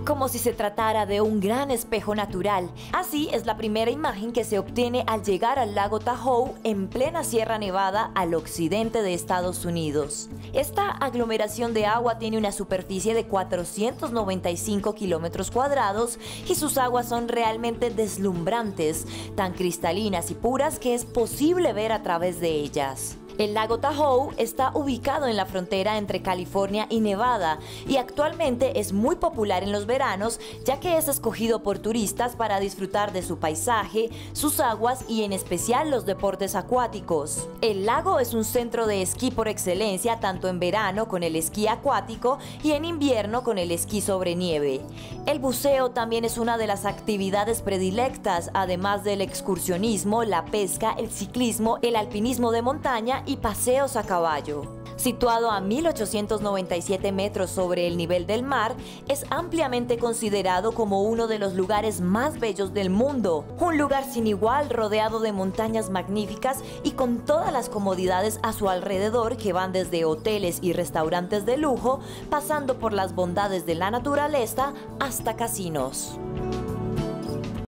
como si se tratara de un gran espejo natural. Así es la primera imagen que se obtiene al llegar al lago Tahoe en plena Sierra Nevada al occidente de Estados Unidos. Esta aglomeración de agua tiene una superficie de 495 kilómetros cuadrados y sus aguas son realmente deslumbrantes, tan cristalinas y puras que es posible ver a través de ellas. El lago Tahoe está ubicado en la frontera entre California y Nevada y actualmente es muy popular en los veranos, ya que es escogido por turistas para disfrutar de su paisaje, sus aguas y en especial los deportes acuáticos. El lago es un centro de esquí por excelencia, tanto en verano con el esquí acuático y en invierno con el esquí sobre nieve. El buceo también es una de las actividades predilectas, además del excursionismo, la pesca, el ciclismo, el alpinismo de montaña y paseos a caballo. Situado a 1.897 metros sobre el nivel del mar, es ampliamente considerado como uno de los lugares más bellos del mundo. Un lugar sin igual, rodeado de montañas magníficas y con todas las comodidades a su alrededor que van desde hoteles y restaurantes de lujo, pasando por las bondades de la naturaleza hasta casinos.